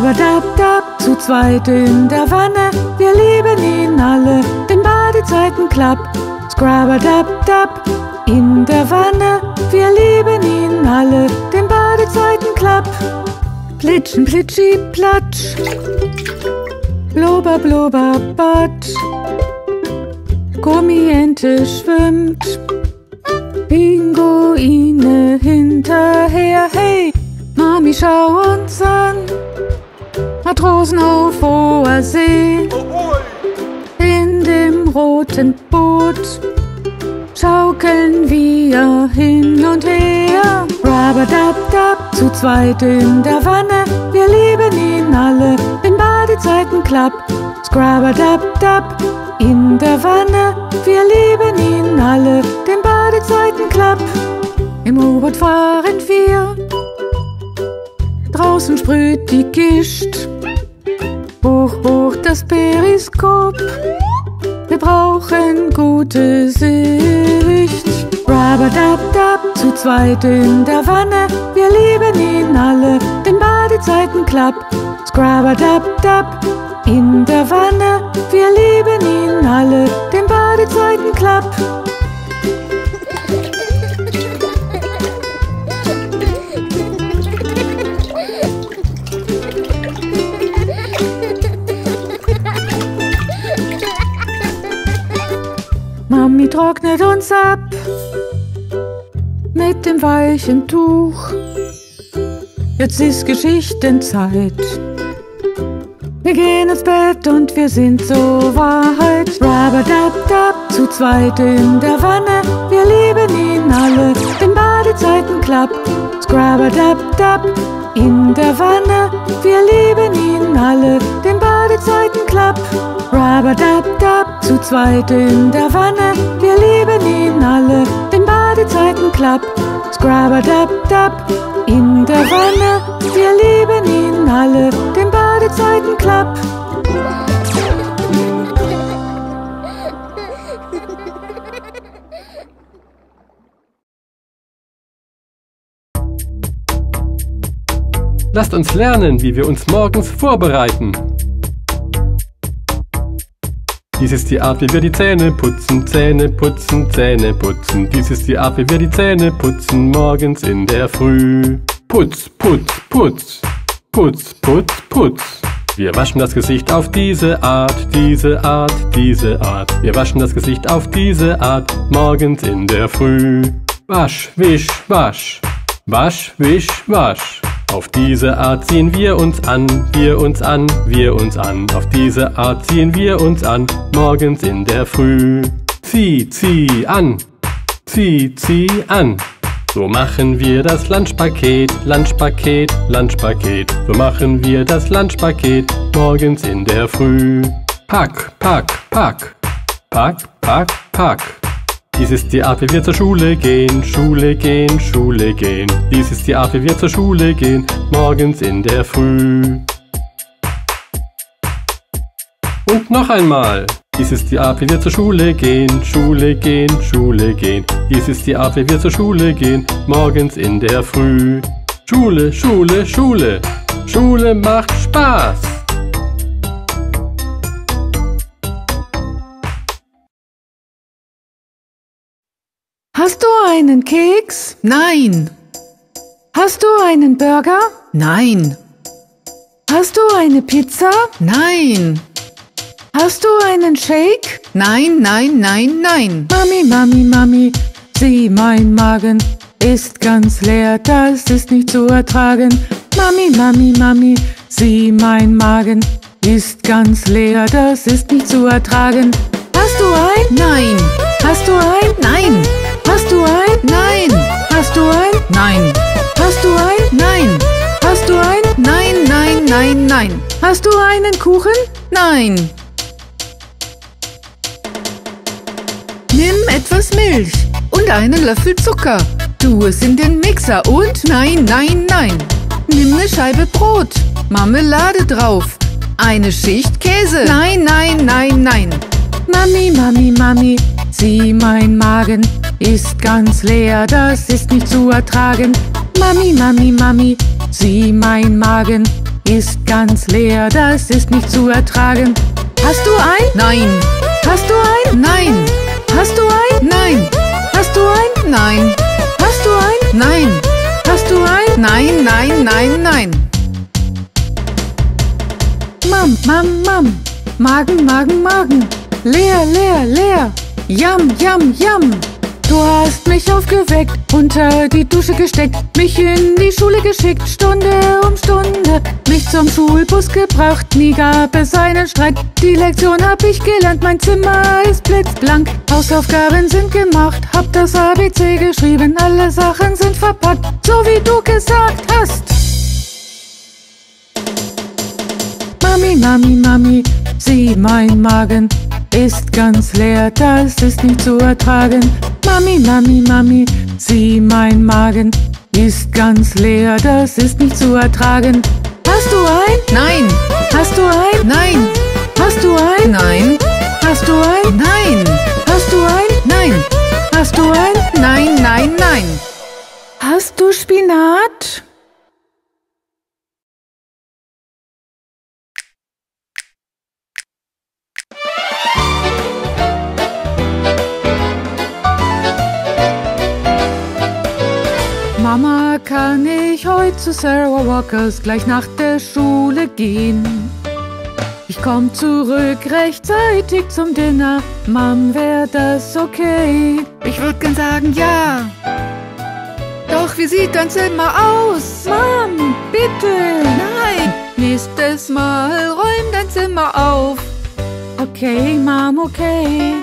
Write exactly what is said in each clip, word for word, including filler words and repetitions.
Scrabadabdab, zu zweit in der Wanne, wir lieben ihn alle, den Badezeiten-Club. Scrabadabdab, in der Wanne, wir lieben ihn alle, den Badezeiten-Club. Plitschen, plitschi, platsch, blubber, blubber, batsch, Gummiente schwimmt, Pinguine hinterher, hey, Mami, schau uns an, Matrosen auf hoher See, in dem roten Boot schaukeln wir hin und her. Scrabadabdab, zu zweit in der Wanne, wir lieben ihn alle, den Badezeiten-Club. Scrabadabdab, in der Wanne, wir lieben ihn alle, den Badezeiten-Club. Im U-Boot fahren wir, draußen sprüht die Gischt, hoch, hoch das Periskop, wir brauchen gute Sicht. Scrabadabdab, zu zweit in der Wanne, wir lieben ihn alle, den Badezeiten-Club. Scrabadabdab, in der Wanne, wir lieben ihn alle, den Badezeiten-Club. Mami trocknet uns ab mit dem weichen Tuch. Jetzt ist Geschichtenzeit. Wir gehen ins Bett und wir sind so Wahrheit. Scrabadabdab, zu zweit in der Wanne, wir lieben ihn alle, den Badezeiten-Club. Scrabadabdab, in der Wanne, wir lieben ihn alle, den Badezeiten-Club. Scrabadabdab, zu zweit in der Wanne, wir lieben ihn alle, den Badezeiten-Club. Scrabadabdab, in der Wanne, wir lieben ihn alle, den Badezeiten-Club. Lasst uns lernen, wie wir uns morgens vorbereiten. Dies ist die Art, wie wir die Zähne putzen, Zähne putzen, Zähne putzen. Dies ist die Art, wie wir die Zähne putzen, morgens in der Früh. Putz, putz, putz, putz, putz, putz. Wir waschen das Gesicht auf diese Art, diese Art, diese Art. Wir waschen das Gesicht auf diese Art, morgens in der Früh. Wasch, wisch, wasch, wasch, wisch, wasch. Auf diese Art ziehen wir uns an, wir uns an, wir uns an. Auf diese Art ziehen wir uns an, morgens in der Früh. Zieh, zieh an, zieh, zieh an. So machen wir das Lunchpaket, Lunchpaket, Lunchpaket. So machen wir das Lunchpaket, morgens in der Früh. Pack, pack, pack, pack, pack, pack. Dies ist die Art, wie wir zur Schule gehen, Schule gehen, Schule gehen. Dies ist die Art, wie wir zur Schule gehen, morgens in der Früh. Und noch einmal. Dies ist die Art, wie wir zur Schule gehen, Schule gehen, Schule gehen. Dies ist die Art, wie wir zur Schule gehen, morgens in der Früh. Schule, Schule, Schule. Schule macht Spaß. Hast du einen Keks? Nein. Hast du einen Burger? Nein. Hast du eine Pizza? Nein. Hast du einen Shake? Nein, nein, nein, nein. Mami, Mami, Mami, sieh, mein Magen ist ganz leer, das ist nicht zu ertragen. Mami, Mami, Mami, sieh, mein Magen ist ganz leer, das ist nicht zu ertragen. Hast du ein? Nein. Hast du ein? Nein. Hast du ein? Nein. Hast du ein? Nein. Hast du ein? Nein. Hast du ein? Nein, nein, nein, nein. Hast du einen Kuchen? Nein. Nimm etwas Milch und einen Löffel Zucker. Tu es in den Mixer und nein, nein, nein. Nimm eine Scheibe Brot, Marmelade drauf, eine Schicht Käse. Nein, nein, nein, nein. Mami, Mami, Mami, sieh, mein Magen ist ganz leer, das ist nicht zu ertragen. Mami, Mami, Mami, sieh, mein Magen ist ganz leer, das ist nicht zu ertragen. Hast du ein? Nein. Hast du ein? Nein. Hast du ein? Nein. Hast du ein? Nein. Hast du ein? Nein. Hast du ein? Nein, nein, nein, nein. Mam, Mam, Mam. Magen, Magen, Magen. Leer, leer, leer. Yam, yam, yam. Du hast mich aufgeweckt, unter die Dusche gesteckt, mich in die Schule geschickt, Stunde um Stunde, mich zum Schulbus gebracht, nie gab es einen Streit. Die Lektion hab ich gelernt, mein Zimmer ist blitzblank, Hausaufgaben sind gemacht, hab das A B C geschrieben, alle Sachen sind verpackt, so wie du gesagt hast. Mami, Mami, Mami, sieh, mein Magen ist ganz leer, das ist nicht zu ertragen. Mami, Mami, Mami, sieh, mein Magen ist ganz leer, das ist nicht zu ertragen. Hast du ein? Nein. Hast du ein? Nein. Hast du ein? Nein. Hast du ein? Nein. Hast du ein? Nein. Hast du ein? Nein, nein, nein. Hast du Spinat? Mama, kann ich heute zu Sarah Walkers gleich nach der Schule gehen? Ich komm zurück rechtzeitig zum Dinner. Mom, wär das okay? Ich würd gern sagen ja. Doch wie sieht dein Zimmer aus? Mom, bitte! Nein! Nächstes Mal räum dein Zimmer auf. Okay, Mom, okay.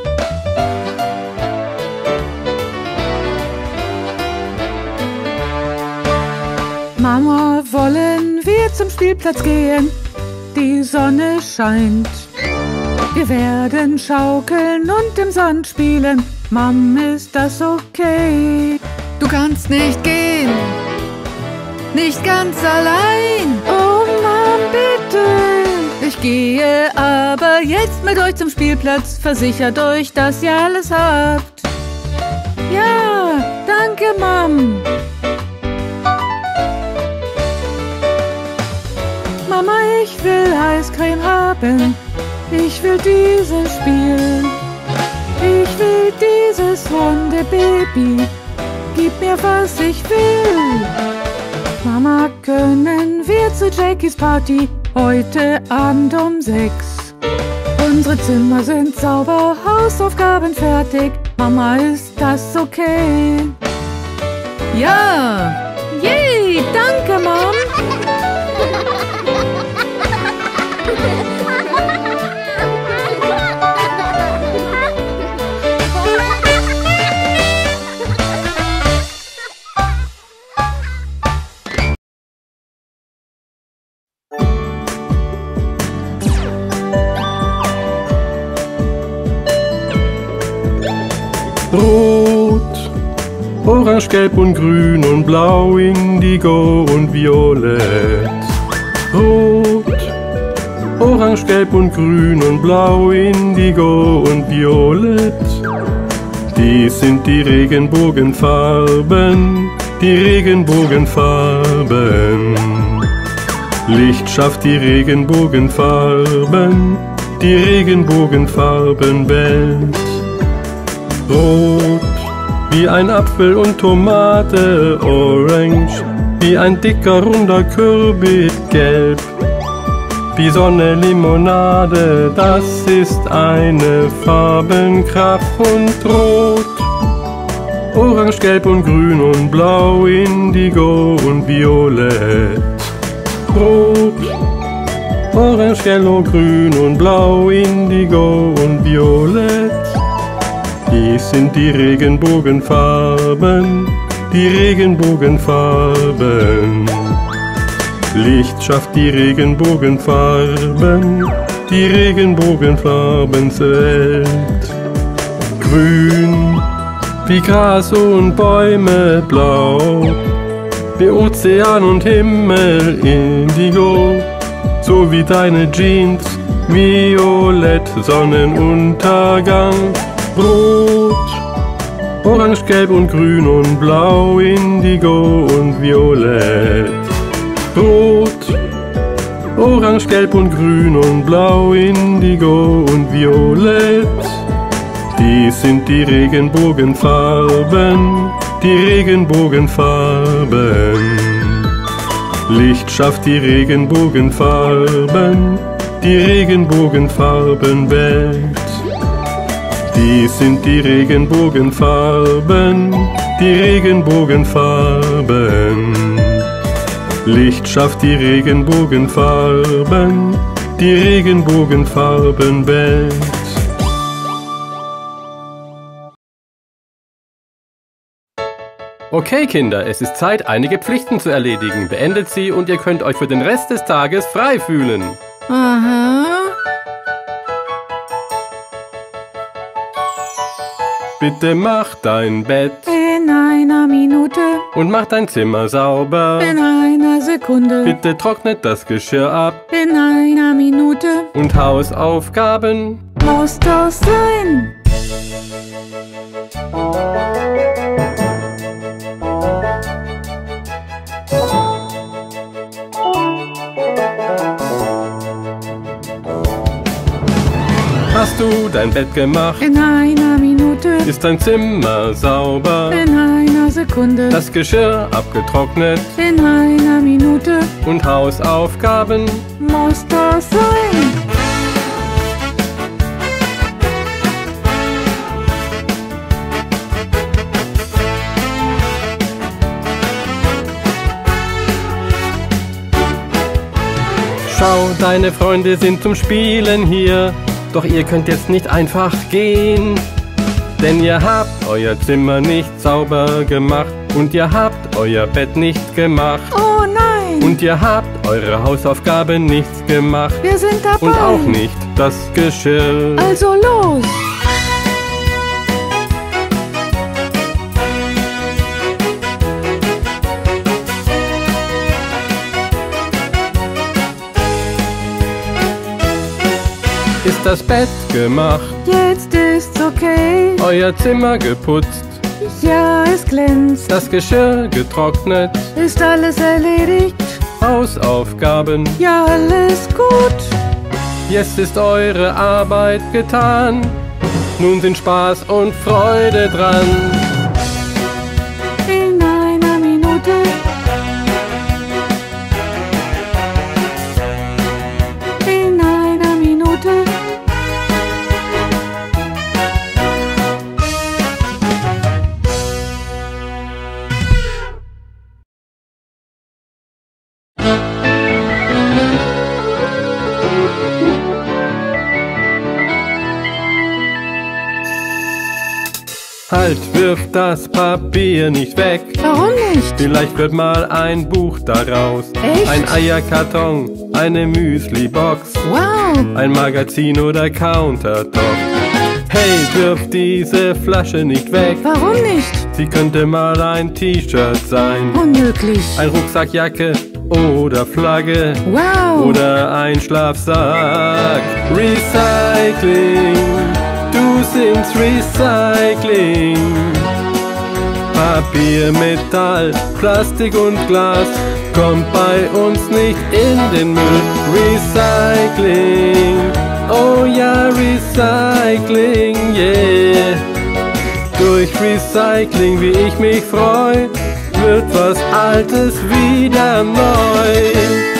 Mama, wollen wir zum Spielplatz gehen? Die Sonne scheint. Wir werden schaukeln und im Sand spielen. Mom, ist das okay? Du kannst nicht gehen. Nicht ganz allein. Oh, Mom, bitte. Ich gehe aber jetzt mit euch zum Spielplatz. Versichert euch, dass ihr alles habt. Ja, danke, Mom. Mama, ich will Eiscreme haben. Ich will dieses Spiel. Ich will dieses Hundebaby. Gib mir, was ich will. Mama, können wir zu Jackies Party heute Abend um sechs? Unsere Zimmer sind sauber, Hausaufgaben fertig. Mama, ist das okay? Ja! Yay, danke, Mom. Rot, orange, gelb und grün und blau, indigo und violett. Rot, orange, gelb und grün und blau, indigo und violett. Dies sind die Regenbogenfarben, die Regenbogenfarben. Licht schafft die Regenbogenfarben, die Regenbogenfarbenwelt. Rot, wie ein Apfel und Tomate, orange, wie ein dicker runder Kürbis, gelb, wie Sonne, Limonade, das ist eine Farbenkraft. Und rot, orange, gelb und grün und blau, indigo und violett. Rot, orange, yellow, grün und blau, indigo und violett. Dies sind die Regenbogenfarben, die Regenbogenfarben. Licht schafft die Regenbogenfarben, die Regenbogenfarbenwelt. Grün, wie Gras und Bäume, blau, wie Ozean und Himmel, indigo, so wie deine Jeans, violett, Sonnenuntergang. Rot, orange, gelb und grün und blau, indigo und violett. Rot, Orange, Gelb und Grün und Blau, Indigo und Violett. Dies sind die Regenbogenfarben, die Regenbogenfarben. Licht schafft die Regenbogenfarben, die Regenbogenfarbenwelt. Dies sind die Regenbogenfarben, die Regenbogenfarben. Licht schafft die Regenbogenfarben, die Regenbogenfarbenwelt. Okay, Kinder, es ist Zeit, einige Pflichten zu erledigen. Beendet sie und ihr könnt euch für den Rest des Tages frei fühlen. Aha. Bitte mach dein Bett In einer Minute, und mach dein Zimmer sauber. in einer Sekunde, Bitte trocknet das Geschirr ab in einer Minute, und Hausaufgaben. muss das sein. Hast du dein Bett gemacht? In einer Minute, Ist dein Zimmer sauber? in einer Sekunde, Das Geschirr abgetrocknet in einer Minute, und Hausaufgaben. muss das sein. Schau, deine Freunde sind zum Spielen hier. Doch ihr könnt jetzt nicht einfach gehen. Denn ihr habt euer Zimmer nicht sauber gemacht. Und ihr habt euer Bett nicht gemacht. Oh nein, Und ihr habt eure Hausaufgaben nicht gemacht. wir sind dabei. Und auch nicht das Geschirr. Also los. Ist das Bett gemacht? Jetzt ist's okay. Euer Zimmer geputzt? Ja, es glänzt. Das Geschirr getrocknet? Ist alles erledigt? Hausaufgaben? Ja, alles gut. Jetzt ist eure Arbeit getan. Nun sind Spaß und Freude dran. In einer Minute, in einer Minute, Halt, wirf das Papier nicht weg. warum nicht? Vielleicht wird mal ein Buch daraus. Echt? Ein Eierkarton, eine Müsli-Box, Wow, ein Magazin oder Countertop. Hey, wirf diese Flasche nicht weg. warum nicht? Sie könnte mal ein T-Shirt sein. Unmöglich. Ein Rucksack, Jacke oder Flagge. Wow, Oder ein Schlafsack. Recycling, du singst Recycling. Papier, Metall, Plastik und Glas kommt bei uns nicht in den Müll. Recycling, oh ja, Recycling, yeah. Durch Recycling, wie ich mich freu, wird was Altes wieder neu.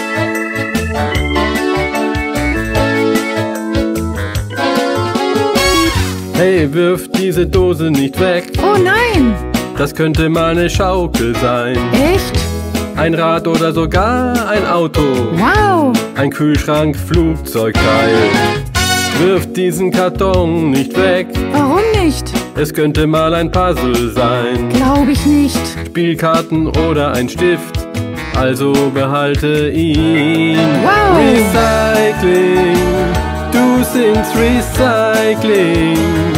Hey, wirf diese Dose nicht weg. oh nein, Das könnte mal eine Schaukel sein. echt? Ein Rad oder sogar ein Auto. Wow, Ein Kühlschrank, Flugzeugteil. Wirf diesen Karton nicht weg. warum nicht? Es könnte mal ein Puzzle sein. Glaub ich nicht. Spielkarten oder ein Stift. Also behalte ihn. Wow. Recycling, du singst Recycling.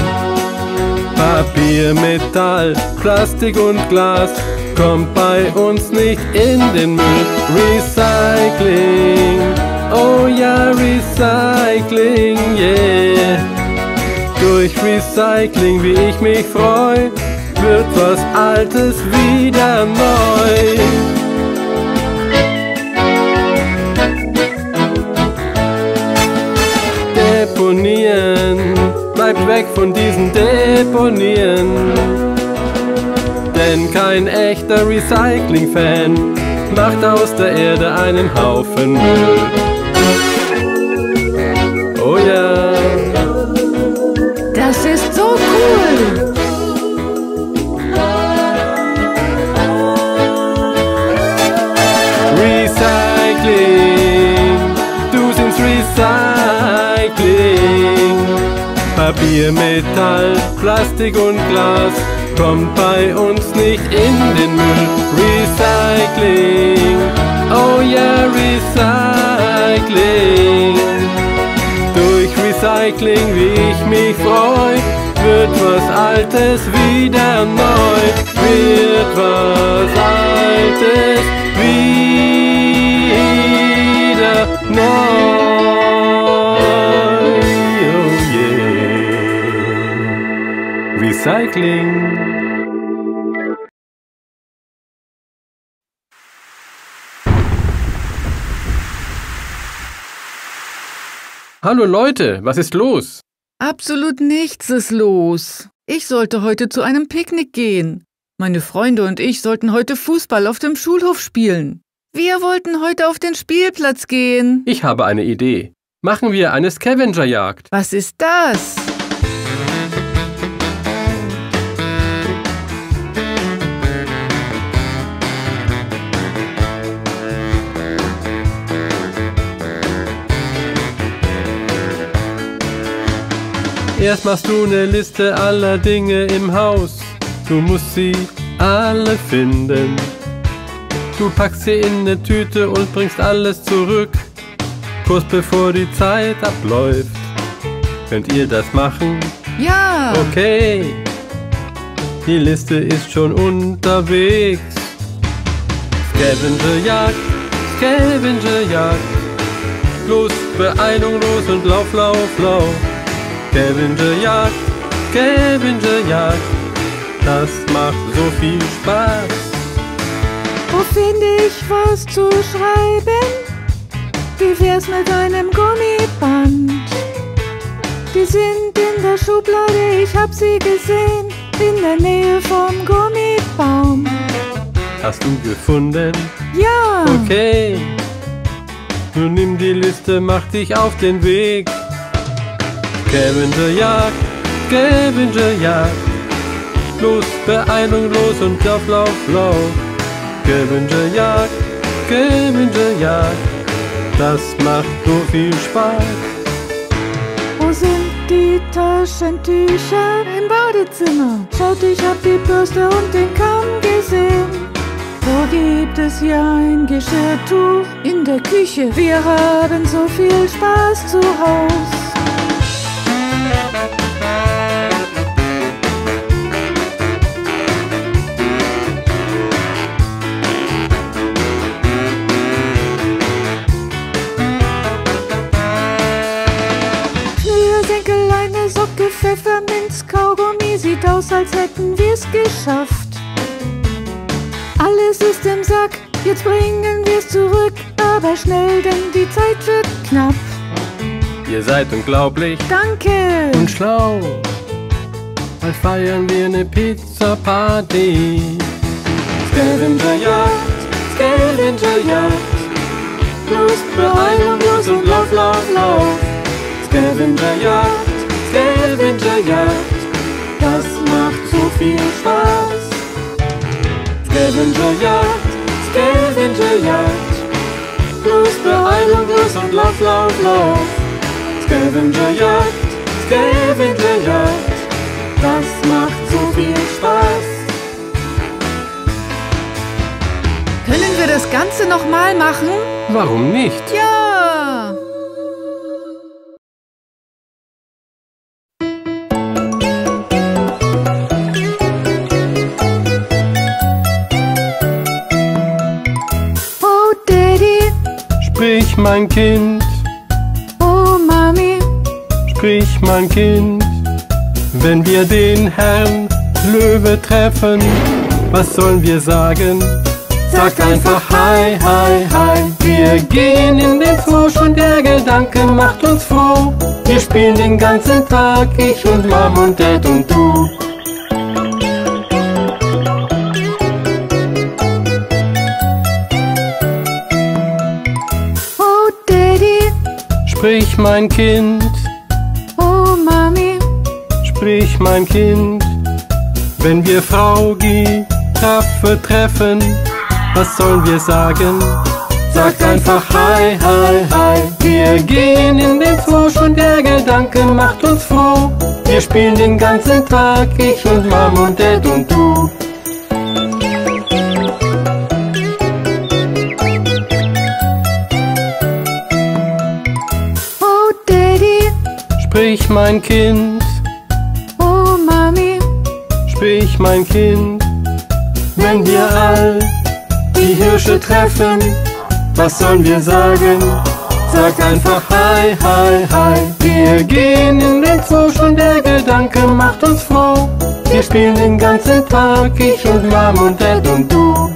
Papier, Metall, Plastik und Glas kommt bei uns nicht in den Müll. Recycling, oh ja, Recycling, yeah. Durch Recycling, wie ich mich freu, wird was Altes wieder neu. bleibt weg von diesen Deponieren. Denn kein echter Recycling-Fan macht aus der Erde einen Haufen Müll. Oh ja, Das ist so cool! Recycling, du singst Recycling. Papier, Metall, Plastik und Glas kommt bei uns nicht in den Müll. Recycling, oh ja, Recycling. Durch Recycling, wie ich mich freu, wird was Altes wieder neu. Wird was Altes wieder neu. Oh yeah. Recycling. Hallo Leute, was ist los? Absolut nichts ist los. Ich sollte heute zu einem Picknick gehen. Meine Freunde und ich sollten heute Fußball auf dem Schulhof spielen. Wir wollten heute auf den Spielplatz gehen. Ich habe eine Idee. Machen wir eine Scavenger-Jagd. Was ist das? Erst machst du eine Liste aller Dinge im Haus. Du musst sie alle finden. Du packst sie in eine Tüte und bringst alles zurück, kurz bevor die Zeit abläuft. Könnt ihr das machen? Ja! Okay. Die Liste ist schon unterwegs. Scavenger-Jagd, Scavenger-Jagd. Los, Beeilung, los und lauf, lauf, lauf. Scavenger-Jagd, Scavenger-Jagd. Das macht so viel Spaß. Wo finde ich was zu schreiben? Wie wär's mit einem Gummiband? Die sind in der Schublade, ich hab sie gesehen, in der Nähe vom Gummibaum. Hast du gefunden? Ja! Okay. Nun nimm die Liste, mach dich auf den Weg. Scavenger-Jagd, Scavenger-Jagd. Los, Beeilung, los und lauf, lauf, lauf. Scavenger-Jagd, Scavenger-Jagd. Das macht so viel Spaß. Wo sind die Taschentücher? Im Badezimmer. Schaut, ich hab die Bürste und den Kamm gesehen. Wo gibt es hier ein Geschirrtuch? In der Küche. Wir haben so viel Spaß zu Haus. Schnürsenkel, eine Socke, Pfefferminz, Kaugummi. Sieht aus, als hätten wir's geschafft. Alles ist im Sack, jetzt bringen wir's zurück. Aber schnell, denn die Zeit wird knapp. Ihr seid unglaublich Danke! und schlau. Bald feiern wir eine Pizza-Party. Scavenger-Jagd, Scavenger-Jagd. Los, Beeilung, los und lauf, lauf, lauf. Scavenger-Jagd, Scavenger-Jagd. Das macht so viel Spaß. Scavenger-Jagd, Scavenger-Jagd. Los, Beeilung, los und lauf, lauf, lauf. Scavenger-Jagd, Scavenger-Jagd. Das macht so viel Spaß. Können wir das Ganze nochmal machen? Warum nicht? Ja! Oh Daddy, Sprich, mein Kind, oh Mami, sprich, mein Kind. Wenn wir den Herrn Löwe treffen, was sollen wir sagen? sagt einfach Hi, Hi, Hi. Wir gehen in den Zoo, schon der Gedanke macht uns froh. Wir spielen den ganzen Tag, ich und Mom und Dad und du. Oh Daddy, Sprich mein Kind, oh Mami, sprich mein Kind. Wenn wir Frau Giraffe treffen, was sollen wir sagen? Sagt einfach Hi, Hi, Hi. Wir gehen in den Zoo, schon der Gedanke macht uns froh. Wir spielen den ganzen Tag, ich und Mom und Dad und du. oh Daddy, Sprich mein Kind, oh Mami, sprich mein Kind. Wenn wir all die Hirsche treffen, was sollen wir sagen? Sagt einfach Hi, Hi, Hi. Wir gehen in den Zoo, schon der Gedanke macht uns froh. Wir spielen den ganzen Tag, ich und Mom und Dad und du.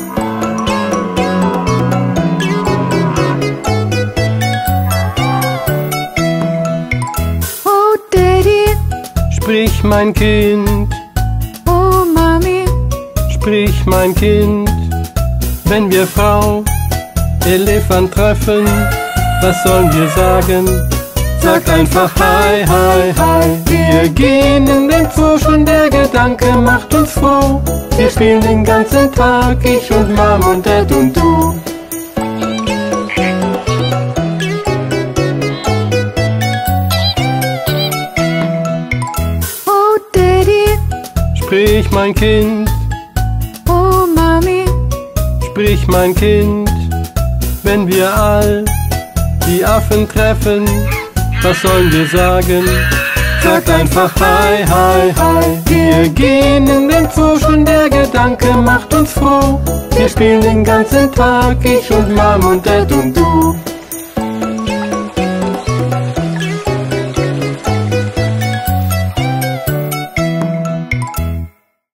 oh Daddy, Sprich mein Kind, oh Mami, sprich mein Kind. Wenn wir Frau Elefant treffen, was sollen wir sagen? Sagt einfach Hi, Hi, Hi. Wir gehen in den Zoo, schon der Gedanke macht uns froh. Wir spielen den ganzen Tag, ich und Mom und Dad und du. oh Daddy, Sprich mein Kind, oh Mami, sprich mein Kind. Wenn wir all die Affen treffen, was sollen wir sagen? Sagt einfach Hi, Hi, Hi. Wir gehen in den Zoo, schon der Gedanke macht uns froh. Wir spielen den ganzen Tag, ich und Mom und Dad und du.